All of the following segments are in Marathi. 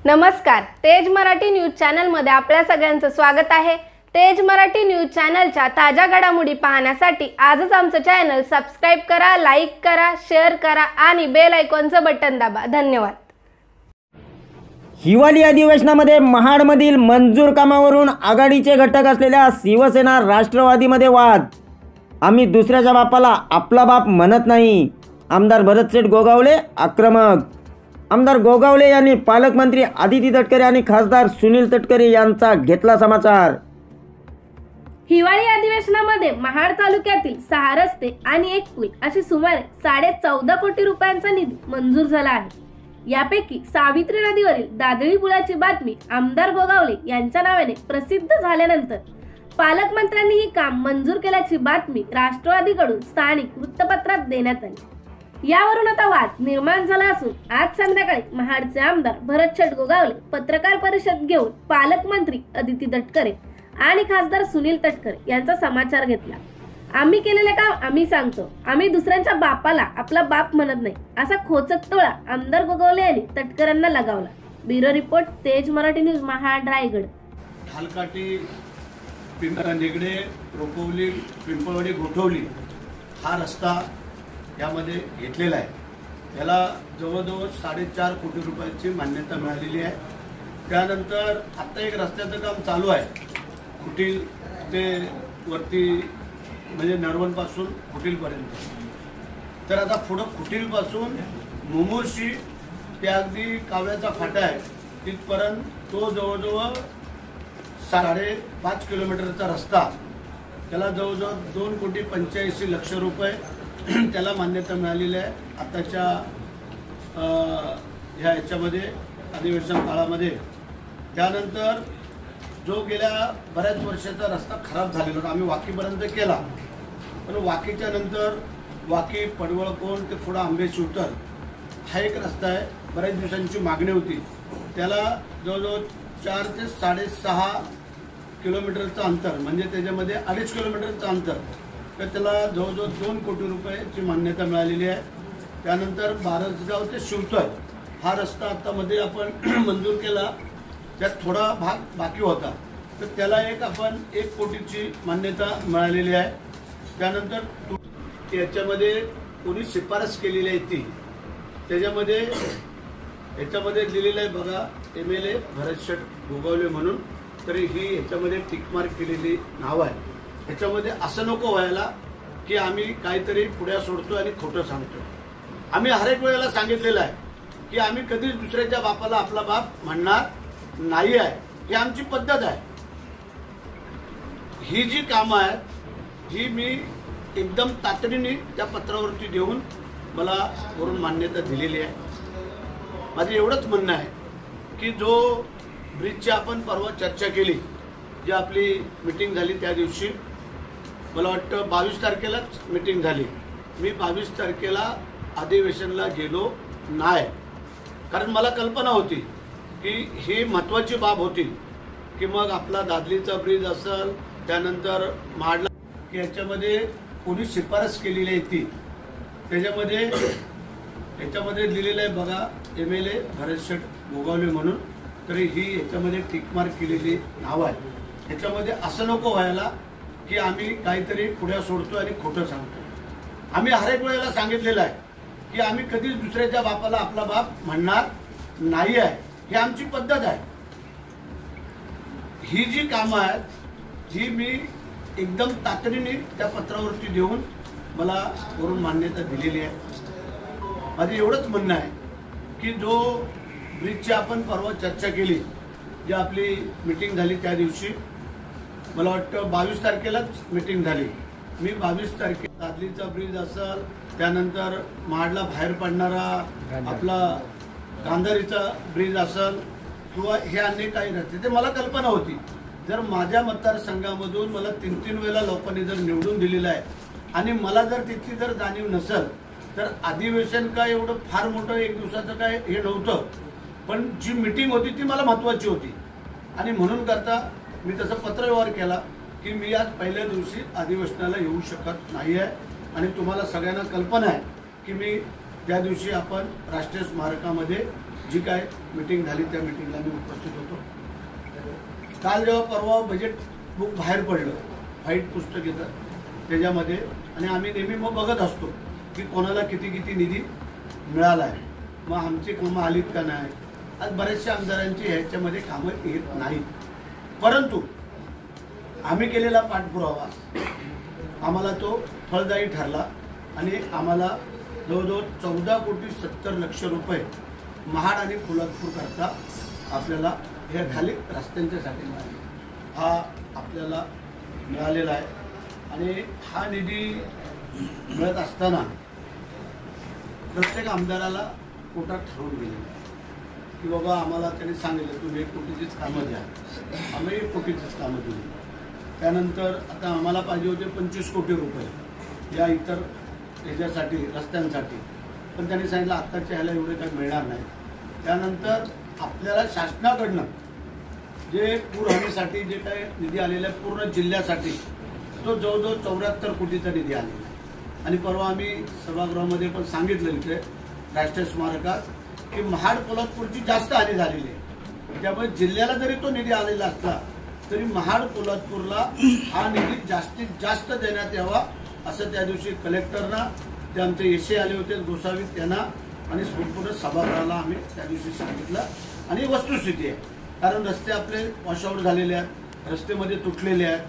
नमस्कार, तेज मराठी न्यूज चॅनलमध्ये आपल्या सगळ्यांचं स्वागत आहे। तेज मराठी न्यूज चॅनलच्या ताज्या घडामोडी पाहण्यासाठी आजच आमचं चॅनल सबस्क्राइब करा, लाईक करा, शेअर करा आणि बेल आयकॉनचं बटन दाबा। धन्यवाद। हिवाळी अधिवेशनामध्ये महाडमधील मंजूर कामावरून आघाडीचे घटक असलेल्या शिवसेना राष्ट्रवादीमध्ये वाद। आम्ही दुसऱ्याच्या बापाला आपला बाप म्हणत नाही। आमदार भरतशेठ गोगावले आक्रमक। आमदार गोगावले यांनी पालकमंत्री आदिती तटकरे आणि खासदार सुनील तटकरे यांचा घेतला समाचार। हिवाळी अधिवेशनामध्ये महाड तालुक्यातील 6 रस्ते आणि 1 पूल अशी सुमारे 14.5 कोटी रुपयांचा निधी मंजूर झाला आहे। यापैकी सावित्री नदीवरील दादळी पुलाची बातमी आमदार गोगावले यांच्या नावाने प्रसिद्ध झाल्यानंतर पालकमंत्र्यांनी ही काम मंजूर केल्याची बातमी राष्ट्रवादीकडून स्थानिक वृत्तपत्रात देण्यात आली। यावरून आता वाद निर्माण झाला असून आज संध्याकाळी महाडचे आमदार भरतशेठ गोगावले पत्रकार परिषद घेऊन पालकमंत्री आदिती तटकरे आणि खासदार सुनील तटकरे यांचा समाचार घेतला। आम्ही केलेले काम आम्ही सांगतो, आम्ही दुसऱ्यांच्या बापाला आपला बाप म्हणत नाही, असा खोचक टोळा आमदार गोगावले यांनी तटकरेंना लगावला। Bureau report, Tej Marathi news, Mahad, Raigad. Dhalkathi, Nigade, Ropavali, Pimpalwadi, Gothavali हा रस्ता यामध्ये घेतलेला आहे। याला जवळजवळ 4.5 कोटी रुपयाची मान्यता मिळालेली आहे। त्यानंतर आता एक रस्त्याचं काम चालू आहे, कुटील ते वरती म्हणजे नरवणपासून कुटीलपर्यंत। तर आता पुढं कुटीलपासून मुमुर्शी ते अगदी कावळ्याचा फाटा आहे तिथपर्यंत तो जवळजवळ 5.5 किलोमीटरचा रस्ता, त्याला जवळजवळ 2,85,00,000 रुपये त्याला मान्यता मिळालेली आहे आताच्या ह्याच्यामध्ये अधिवेशन काळामध्ये। त्यानंतर जो गेल्या बऱ्याच वर्षाचा रस्ता खराब झालेला होता, आम्ही वाकीपर्यंत केला, पण वाकीच्या नंतर वाकी पडवळकोण ते पुढं आंबे शिवतर हा एक रस्ता आहे, बऱ्याच दिवसांची मागणी होती। त्याला जवळजवळ 4 ते 6.5 किलोमीटरचं अंतर, म्हणजे त्याच्यामध्ये 2.5 किलोमीटरचं अंतर, तर त्याला जवळजवळ 2 कोटी रुपयाची मान्यता मिळालेली आहे। त्यानंतर बारसगाव ते शिवतर हा रस्ता आता मध्ये आपण मंजूर केला, त्यात थोडा भाग बाकी होता, तर त्याला आपण 1 कोटीची मान्यता मिळालेली आहे। त्यानंतर याच्यामध्ये कोणी शिफारस केलेली आहे ती त्याच्यामध्ये याच्यामध्ये दिलेलं आहे बघा, MLA भरतशेठ गोगावले म्हणून, तरी ही याच्यामध्ये टिकमार्क केलेली नाव आहे। याच्यामध्ये असं नको व्हायला की आम्ही काहीतरी पुढ्या सोडतो आणि खोटं सांगतो। आम्ही हर एक वेळेला सांगितलेलं आहे की आम्ही कधीच दुसऱ्याच्या बापाला आपला बाप म्हणणार नाही आहे, ही आमची पद्धत आहे। ही जी कामं आहेत ही मी एकदम तातडीने त्या पत्रावरती देऊन मला वरून मान्यता दिलेली आहे। माझं एवढंच म्हणणं आहे की जो ब्रिजची आपण परवा चर्चा केली, जी आपली मीटिंग झाली त्या दिवशी, मला वाटतं 22 तारखेलाच मीटिंग झाली, मी 22 तारखेला अधिवेशनला गेलो नाही, कारण मला कल्पना होती की ही महत्त्वाची बाब होती की मग आपला दादलीचा ब्रिज असेल, त्यानंतर महाडला की याच्यामध्ये कोणी शिफारस केलेली आहे ती याच्यामध्ये दिलेलं आहे बघा, MLA भरतशेठ गोगावले म्हणून, तरी ही याच्यामध्ये टिकमार्क केलेली नाव आहे। याच्यामध्ये असं नको व्हायला की आम्ही काहीतरी पुढ्या सोडतो आणि खोटं सांगतो। आम्ही हर एक वेळेला सांगितलेलं आहे की आम्ही कधीच दुसऱ्याच्या बापाला आपला बाप म्हणणार नाही आहे, ही आमची पद्धत आहे। ही जी कामं आहेत ही मी एकदम तातडीने त्या पत्रावरती देऊन मला वरून मान्यता दिलेली आहे। माझं एवढंच म्हणणं आहे की जो ब्रिजची आपण परवा चर्चा केली, जी आपली मीटिंग झाली त्या दिवशी, मला वाटतं 22 तारखेलाच मीटिंग झाली, मी 22 तारखेला दादलीचा ब्रिज असेल, त्यानंतर महाडला बाहेर पडणारा आपला गांधारीचा ब्रिज असेल किंवा हे अनेक काही रस्ते, ते मला कल्पना होती जर माझ्या मतदारसंघामधून मला 3 वेळेला लोकांनी जर निवडून दिलेलं आहे आणि मला जर तिथली जर जाणीव नसेल तर अधिवेशन काय एवढं फार मोठं एक दिवसाचं काय हे नव्हतं, पण जी मीटिंग होती ती मला महत्त्वाची होती आणि म्हणून करता मी तसं पत्रव्यवहार केला की मी आज पहिल्या दिवशी अधिवेशनाला येऊ शकत नाही आहे। आणि तुम्हाला सगळ्यांना कल्पना आहे की मी त्या दिवशी आपण राष्ट्रीय स्मारकामध्ये जी काय मीटिंग झाली त्या मीटिंगला मी उपस्थित होतो. काल जेव्हा परवा बजेट बुक बाहेर पडलं, व्हाईट पुस्तक येतं त्याच्यामध्ये, आणि आम्ही नेहमी मग बघत असतो की कोणाला किती किती निधी मिळाला आहे, मग आमची कामं आलीत का नाही. आज बऱ्याचशा आमदारांची ह्याच्यामध्ये कामं येत नाहीत, परंतु आम्ही केलेला पाठपुरावा आम्हाला तो फलदायी ठरला आणि आम्हाला जवळजवळ 14,70,00,000 रुपये महाड आणि पोलादपूर करता आपल्याला हे खाली रस्त्यांच्यासाठी मिळाले. हा आपल्याला मिळालेला आहे. आणि हा निधी मिळत असताना प्रत्येक आमदाराला पोटात ठरवून गेलेलं आहे की बाबा आम्हाला त्यांनी सांगितलं तुम्ही 1 कोटीचीच कामं द्या, आम्ही 1 कोटीचीच कामं दिली. त्यानंतर आता आम्हाला पाहिजे होते 25 कोटी रुपये या इतर ह्याच्यासाठी रस्त्यांसाठी, पण त्यांनी सांगितलं आत्ताच्या ह्याला एवढे काही मिळणार नाही. त्यानंतर आपल्याला शासनाकडनं जे पूरहानीसाठी जे काही निधी आलेला आहे पूर्ण जिल्ह्यासाठी तो जवळजवळ 74 कोटीचा निधी आलेला आहे. आणि परवा आम्ही सभागृहामध्ये पण सांगितलं इथे राष्ट्रीय स्मारकात की महाड पोलादपूरची जास्त हानी झालेली आहे, त्यामुळे जिल्ह्याला जरी तो निधी आलेला असला तरी महाड पोलादपूरला हा निधी जास्तीत जास्त देण्यात यावा असं त्या दिवशी कलेक्टरना, ते आमचे एसए आले होते गोसावी त्यांना आणि संपूर्ण सभागृहाला आम्ही त्या दिवशी सांगितलं. आणि वस्तुस्थिती आहे, कारण रस्ते आपले वॉशआउट झालेले आहेत, रस्त्यामध्ये तुटलेले आहेत,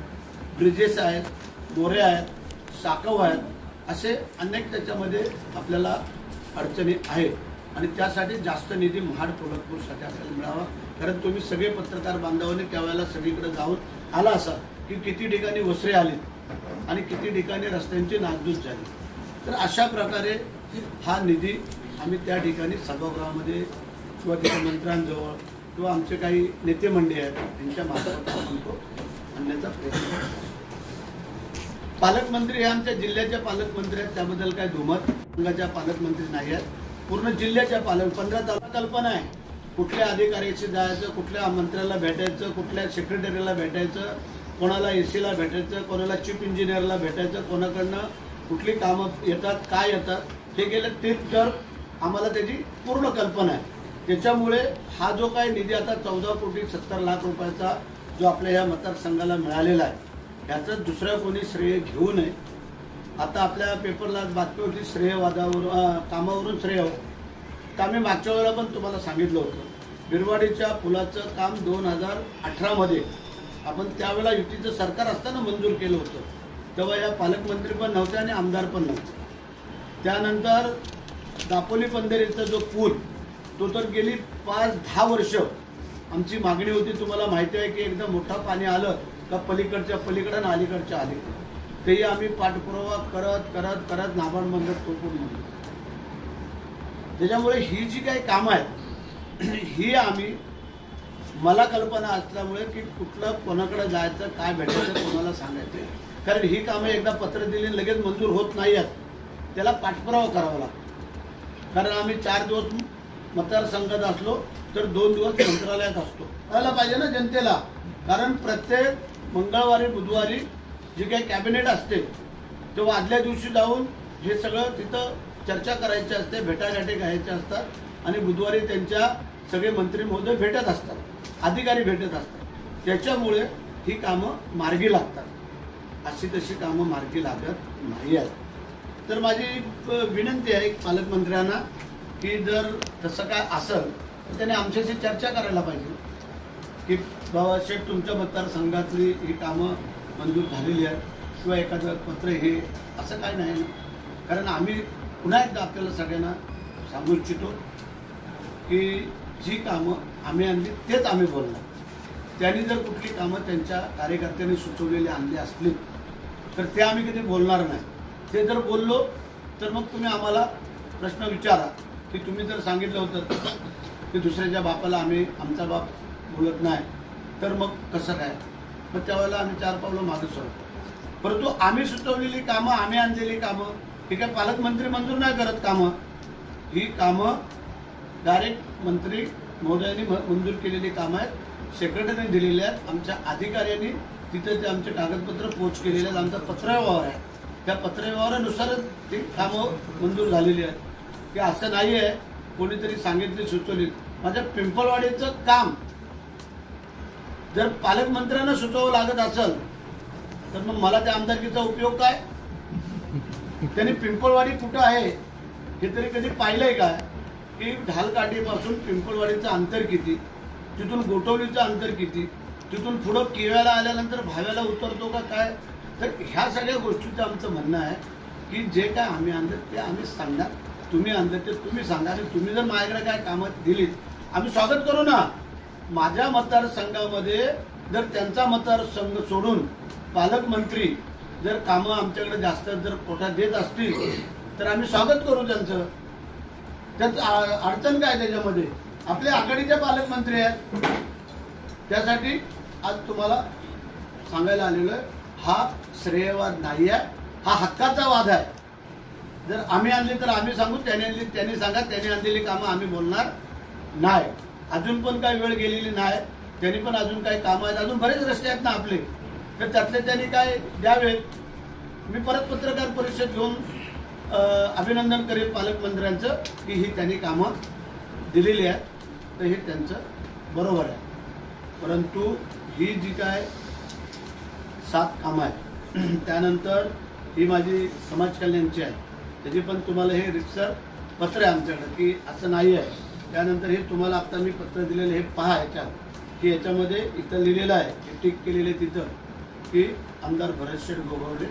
ब्रिजेस आहेत, मोऱ्या आहेत, साकव आहेत, असे अनेक त्याच्यामध्ये आपल्याला अडचणी आहेत. आणि त्यासाठी जास्त निधी महाड पोलादपूरसाठी आपल्याला मिळावा. कारण तुम्ही सगळे पत्रकार बांधवांनी त्यावेळेला सगळीकडे जाऊन आला असा की किती ठिकाणी वसरे आले आणि किती ठिकाणी रस्त्यांची नासधूस झाली. तर अशा प्रकारे हा निधी आम्ही त्या ठिकाणी सभागृहामध्ये किंवा तिथे मंत्र्यांजवळ किंवा आमचे काही नेते मंडळी आहेत त्यांच्या मार्फत आपण तो आणण्याचा प्रयत्न करतो. पालकमंत्री हे आमच्या जिल्ह्याच्या पालकमंत्री आहेत, त्याबद्दल काही दुमत संघाच्या पालकमंत्री नाही आहेत, पूर्ण जिल्ह्याच्या 15 तालुका कल्पना आहे कुठल्या अधिकाऱ्याशी जायचं, कुठल्या मंत्र्याला भेटायचं, कुठल्या सेक्रेटरीला भेटायचं, कोणाला एसीला भेटायचं, कोणाला चीफ इंजिनियरला भेटायचं, कोणाकडनं कुठली कामं येतात, काय येतात, हे गेले 3 तर आम्हाला त्याची पूर्ण कल्पना आहे. त्याच्यामुळे हा जो काही निधी आता 14,70,00,000 रुपयाचा जो आपल्या या मतदारसंघाला मिळालेला आहे याचं दुसरं कोणी श्रेय घेऊ नये. आता आपल्या पेपरला बातमी होती श्रेयवादावरून, कामावरून श्रेय. तर आम्ही मागच्या वेळेला पण तुम्हाला सांगितलं होतं बिरवाडीच्या पुलाचं काम 2018मध्ये आपण त्यावेळेला युतीचं सरकार असताना मंजूर केलं होतं. तेव्हा या पालकमंत्री पण नव्हते आणि आमदार पण नव्हते. त्यानंतर दापोली पंधेरीचा जो पूल तो तर गेली 5-10 वर्ष आमची मागणी होती. तुम्हाला माहिती आहे की एकदा मोठं पाणी आलं का पलीकडच्या पलीकडं आणि अलीकडच्या अलीकडं तेही आम्ही पाठपुरावा करत करत करत नाबार्ड मंदिर तोडून म्हणलो. त्याच्यामुळे ही जी काही कामं आहेत ही आम्ही, मला कल्पना असल्यामुळे की कुठलं कोणाकडे जायचं, काय भेटायचं, कोणाला सांगायचं, कारण ही कामं एकदा पत्र दिली लगेच मंजूर होत नाही आहेत, त्याला पाठपुरावा करावा लागतो. कारण आम्ही 4 दिवस मतदारसंघात असलो तर 2 दिवस मंत्रालयात असतो. कळायला पाहिजे ना जनतेला, कारण प्रत्येक मंगळवारी बुधवारी जी काही कॅबिनेट असते तेव्हा आदल्या दिवशी जाऊन हे सगळं तिथं चर्चा करायची असते, भेटागाठी घ्यायच्या असतात आणि बुधवारी त्यांच्या सगळे मंत्री महोदय भेटत असतात, अधिकारी भेटत असतात. त्याच्यामुळे ही कामं मार्गी लागतात, अशी तशी कामं मार्गी लागत नाही आहेत. तर माझी विनंती आहे पालकमंत्र्यांना की जर तसं काय असेल तर त्याने आमच्याशी चर्चा करायला पाहिजे की बाबा शेठ तुमच्या मतदारसंघातली ही कामं मंजूर झालेली आहेत किंवा एखादं पत्र हे असं काय नाही ना. कारण आम्ही पुन्हा एकदा आपल्याला सगळ्यांना सांगू इच्छितो की जी कामं आम्ही आणली तेच आम्ही बोलणार. त्यांनी जर कुठली कामं त्यांच्या कार्यकर्त्यांनी सुचवलेली आणली असली तर ते आम्ही कधी बोलणार नाही. ते जर बोललो तर मग तुम्ही आम्हाला प्रश्न विचारा की तुम्ही जर सांगितलं होतं की दुसऱ्याच्या बापाला आम्ही आमचा बाप बोलत नाही तर मग कसं काय, मग त्यावेळेला आम्ही 4 पावलं मागे सरतो. परंतु आम्ही सुचवलेली कामं, आम्ही आणलेली कामं ही काय पालकमंत्री मंजूर नाही करत कामं, ही कामं डायरेक्ट मंत्री महोदयांनी मंजूर केलेली कामं आहेत, सेक्रेटरीने दिलेली आहेत, आमच्या अधिकाऱ्यांनी तिथे ते आमचे कागदपत्र पोच केलेले आहेत, आमचा पत्रव्यवहार आहे, त्या पत्रव्यवहारानुसारच ती कामं मंजूर झालेली आहेत. की असं नाही आहे कोणीतरी सांगितले सुचवले, माझ्या पिंपळवाडीचं काम जर पालकमंत्र्यांना सुचवावं लागत असेल तर मग मला त्या आमदारकीचा उपयोग काय? त्यांनी पिंपळवाडी कुठं आहे हे तरी कधी पाहिलंय का? की ढालकाठीपासून पिंपळवाडीचं अंतर किती, तिथून गोठवलीचं अंतर किती, तिथून पुढं केव्याला आल्यानंतर भाव्याला उतरतो का काय? तर ह्या सगळ्या गोष्टीचं आमचं म्हणणं आहे की जे काय आम्ही आणलं ते आम्ही सांगणार, तुम्ही आणलं ते तुम्ही सांगा, आणि तुम्ही जर माझ्याकडे काय कामं दिलीत आम्ही स्वागत करू ना. माझ्या मतदारसंघामध्ये जर त्यांचा मतदारसंघ सोडून पालकमंत्री जर कामं आमच्याकडे जास्त जर कोठा देत असतील तर आम्ही स्वागत करू त्यांचं. त्यात अडचण काय त्याच्यामध्ये? आपल्या आघाडीचे पालकमंत्री आहेत, त्यासाठी आज तुम्हाला सांगायला आलेलो आहे. हा श्रेयवाद नाही आहे, हा हक्काचा वाद आहे. जर आम्ही आणली तर आम्ही सांगू, त्याने आणली त्यांनी सांगा, त्याने आणलेली कामं आम्ही बोलणार नाही. अजून पण काही वेळ गेलेली नाही, त्यांनी पण अजून काही कामं आहेत, अजून बरेच रस्ते आहेत ना आपले, तर त्यातले त्यांनी काय द्यावेत. मी परत पत्रकार परिषद घेऊन अभिनंदन करेल पालकमंत्र्यांचं की ही त्यांनी कामं दिलेली आहेत, तर हे त्यांचं बरोबर आहे. परंतु ही जी काय 7 कामं आहेत त्यानंतर ही माझी समाज कल्याणची आहे, त्याची पण तुम्हाला हे रितसर पत्र आहे आमच्याकडे की असं नाही आहे. त्यानंतर हे तुम्हाला आता मी पत्र दिलेलं हे पहा, याच्यात की याच्यामध्ये इथं लिहिलेलं आहे, टिक केलेलं आहे तिथं की आमदार भरतशेठ गोगावले.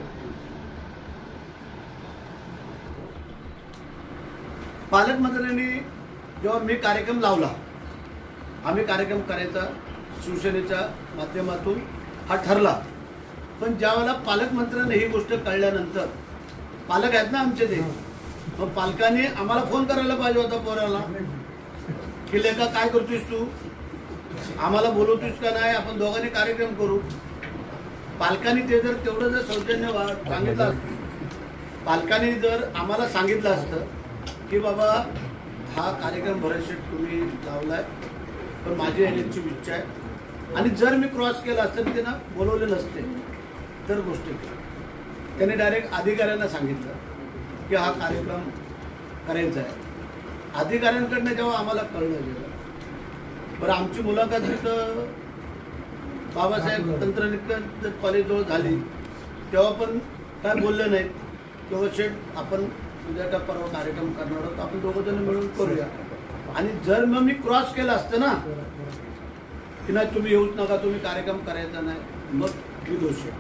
पालकमंत्र्यांनी जेव्हा मी कार्यक्रम लावला, आम्ही कार्यक्रम करायचा शिवसेनेच्या माध्यमातून हा ठरला, पण ज्या वेळेला पालकमंत्र्यांना ही गोष्ट कळल्यानंतर, पालक आहेत ना आमचे ते, मग पालकांनी आम्हाला फोन करायला पाहिजे होता पोराला की लेका काय करतोयस तू, आम्हाला बोलवतोयस का नाही, आपण दोघांनी कार्यक्रम करू. पालकांनी ते जर तेवढं जर सौजन्य सांगितलं असतं, पालकांनी जर आम्हाला सांगितलं असतं की बाबा हा कार्यक्रम भरतशेठ तुम्ही लावलाय पण माझी येण्याची इच्छा आहे, आणि जर मी क्रॉस केला असतं त्यांना बोलवले नसते तर गोष्टी त्यांनी डायरेक्ट अधिकाऱ्यांना सांगितलं की हा कार्यक्रम करायचा आहे. अधिकाऱ्यांकडनं जेव्हा आम्हाला कळलं गेलं, बरं आमची मुलाखत तिथं बाबासाहेब तंत्रनिकेतन कॉलेजजवळ झाली, तेव्हा पण काय बोलले नाहीत. तेव्हा शेठ आपण उद्या का परवा कार्यक्रम करणार आहोत, आपण दोघं जण मिळून करूया. आणि जर मग मी क्रॉस केलं असतं ना की नाही तुम्ही येऊच नका, तुम्ही कार्यक्रम करायचा नाही, मग मी दोषी.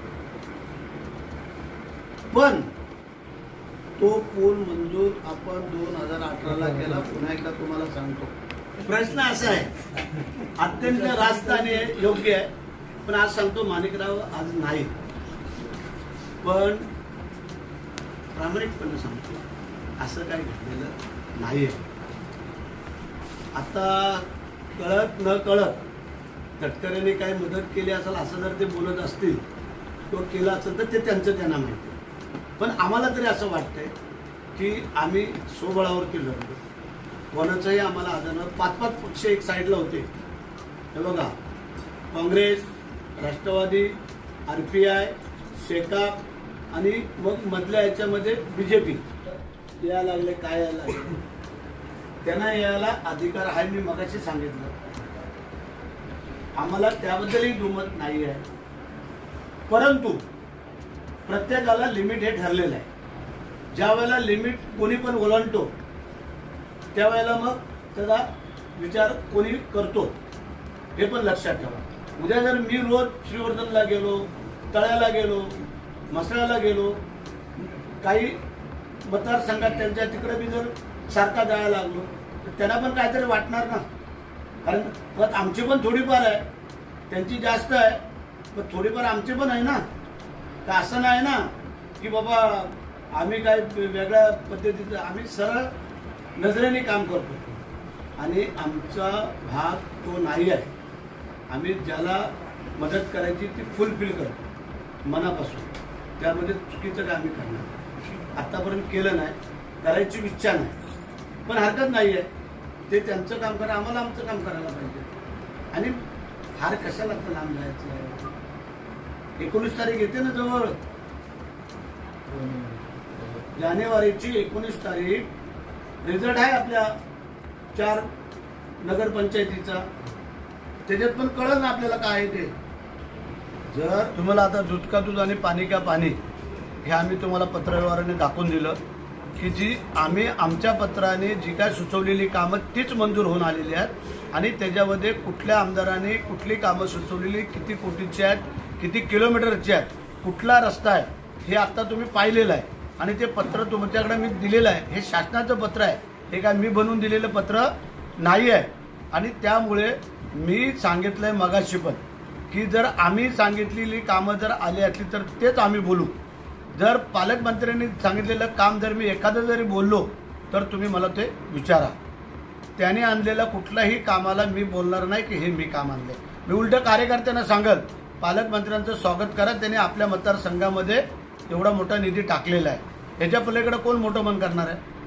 पण तो पूल मंजूर आपण 2018ला केला. पुन्हा एकदा तुम्हाला सांगतो, प्रश्न असा आहे, अत्यंत रास्त आणि योग्य आहे, पण आज सांगतो माणिकराव आज नाही, पण प्रामाणिकपणे सांगतो असं काही घडलेलं नाहीये. आता कळत न कळत तटकरेने काही मदत केली असेल असं जर ते बोलत असतील किंवा केलं असेल तर ते त्यांचं त्यांना माहिती. पण आम्हाला तरी असं वाटतंय की आम्ही स्वबळावरती लढलो, कोणाचंही आम्हाला आदर. 5-5 पक्ष एक साईडला होते, हे बघा, काँग्रेस, राष्ट्रवादी, RPI, शेकाप, आणि मग मधल्या याच्यामध्ये BJP यायला लागले. काय यायला लागले? त्यांना यायला अधिकार आहे, मी मगाशी सांगितलं. आम्हाला त्याबद्दलही दुमत नाही आहे, परंतु प्रत्येकाला लिमिट हे ठरलेलं आहे. ज्या वेळेला लिमिट कोणी पण ओलांडतो त्यावेळेला मग त्याचा विचार कोणी करतो हे पण लक्षात ठेवा. उद्या जर मी रोज श्रीवर्धनला गेलो, तळ्याला गेलो, मसळ्याला गेलो, काही मतदारसंघात त्यांच्या तिकडे मी जर सारखा जायला लागलो तर त्यांना पण काहीतरी वाटणार ना, कारण मग आमची पण थोडीफार आहे, त्यांची जास्त आहे, पण थोडीफार आमची पण आहे ना. तर असं नाही ना की बाबा आम्ही काय वेगळ्या पद्धतीचं, आम्ही सरळ नजरेने काम करतो आणि आमचा भाग तो नाही आहे. आम्ही ज्याला मदत करायची ती फुलफिल करतो मनापासून, त्यामध्ये चुकीचं काय आम्ही करणार आतापर्यंत केलं नाही, करायची इच्छा नाही, पण हरकत नाही आहे. ते त्यांचं काम करा, आम्हाला आमचं काम करायला पाहिजे. आणि फार कशाला लांब जायचं आहे. 19 तारीख येते ना जवळ, जानेवारीची 19 तारीख रिझल्ट आहे आपल्या 4 नगरपंचायतीचा, त्याच्यात पण कळलं ना आपल्याला काय आहे ते. जर तुम्हाला आता दूध का दूध आणि पाणी का पाणी हे आम्ही तुम्हाला पत्रव्यवहाराने दाखवून दिलं की जी आम्ही आमच्या पत्राने जी काय सुचवलेली कामं तीच मंजूर होऊन आलेली आहेत आणि त्याच्यामध्ये कुठल्या आमदाराने कुठली कामं सुचवलेली, किती कोटीची आहेत, किती किलोमीटरची आहेत, कुठला रस्ता आहे हे आता तुम्ही पाहिलेलं आहे. आणि ते पत्र तुमच्याकडे मी दिलेलं आहे, हे शासनाचं पत्र आहे, हे काय मी बनवून दिलेलं पत्र नाही आहे. आणि त्यामुळे मी सांगितलंय मगाशी पण की जर आम्ही सांगितलेली कामं जर आली असली तर तेच आम्ही बोलू. जर पालकमंत्र्यांनी सांगितलेलं काम जर मी एखादं जरी बोललो तर तुम्ही मला ते विचारा. त्याने आणलेल्या कुठल्याही कामाला मी बोलणार नाही की हे मी काम आणलंय. मी उलट कार्यकर्त्यांना सांगल पालकमंत्र्यांचं स्वागत करा, त्यांनी आपल्या मतदारसंघामध्ये एवढा मोठा निधी टाकलेला आहे, ह्याच्या पलीकडे कोण मोठं मन करणार आहे.